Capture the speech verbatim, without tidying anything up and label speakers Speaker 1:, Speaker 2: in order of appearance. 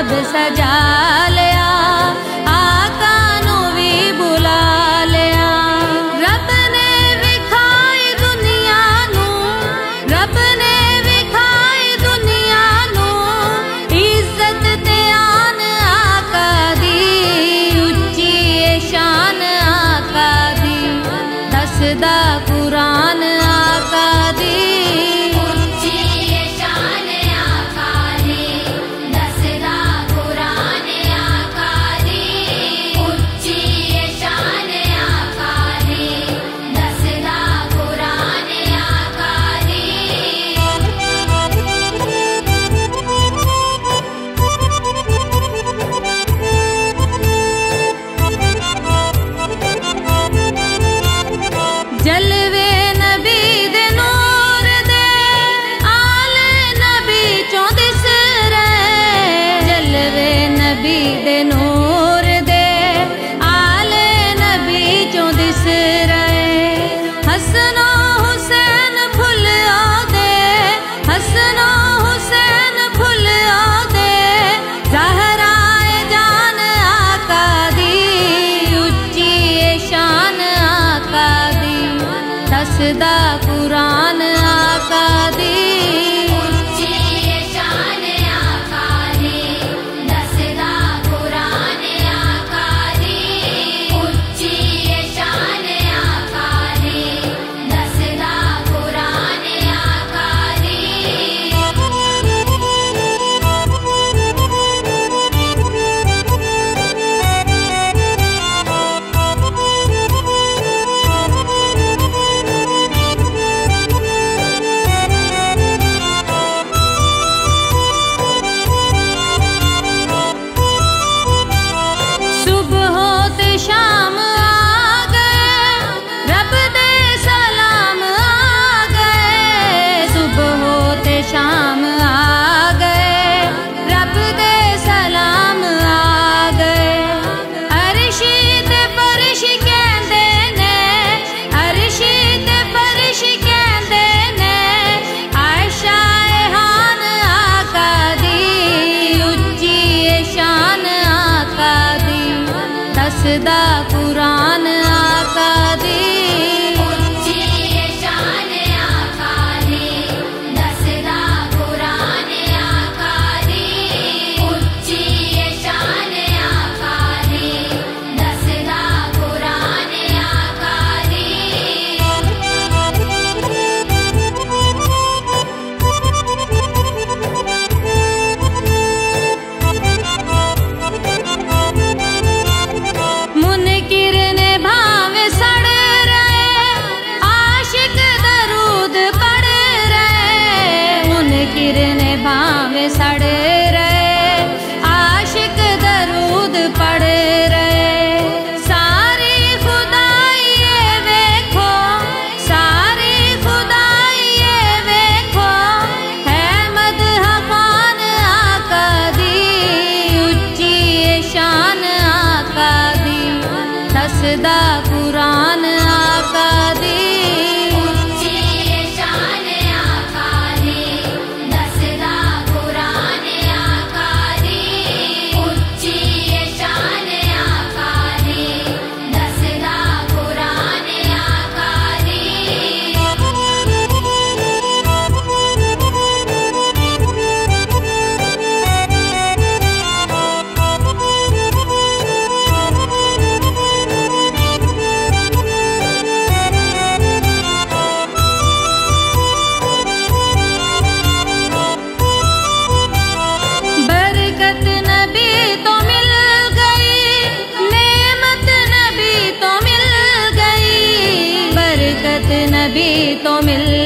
Speaker 1: रब सजा लिया, आका नू भी बुला लिया। रब ने विखाई दुनिया नू, रब ने विखाई दुनिया नू, इज्जत ते आन आका दी, उच्ची शान आका दी, दसदा कुरान आका दी। जलवे नबी दे नूर दे, आले नबी चों दिस रहे। जलवे नबी दे नूर दे, आले नबी चों दिस रहे। हसनो हुसैन फुल दे, हसनो हुसैन फुल दे, ज़हराए जान आका दी, उच्ची शान आका दी, दसदा कुरान आका दी।
Speaker 2: उच्ची शान आका दी, दसदा कुरान आका दी। उच्ची शान आका दी, दसदा कुरान आका दी।
Speaker 1: सुबह होते शाम आ गए, रब दे सलाम आ गए। सुबह होते शाम आ गए, रब दे सलाम आ गए। अरशी ते फर्श कहंदे ने, अरशी ते फर्श कहंदे ने, आयशा हान आका दी, उच्ची शान आका दी, दसदा कुरान आका दी।
Speaker 2: उच्ची शान आका दी, दसदा कुरान आका दी। उच्ची शान आका दी, दसदा कुरान आका दी।
Speaker 1: मुनकिर ने भावे सड़ रहे, आशिक दरूद पढ़ रहे। मुनकिर ने भावे सड़ रहे, आशिक दरूद पढ़ रहे। सारी खुदाई ये वेखो, सारी खुदाई ये वेखो, है मदह खान आका दी, उच्ची शान आका दी, दसदा कुरान आका दी।
Speaker 2: उच्ची शान आका दी, दसदा कुरान आका दी। उच्ची शान आका दी, दसदा कुरान आका दी।
Speaker 1: बरकत नबी तो मिल गई, नेमत नबी तो मिल गई। बरकत नबी तो मिल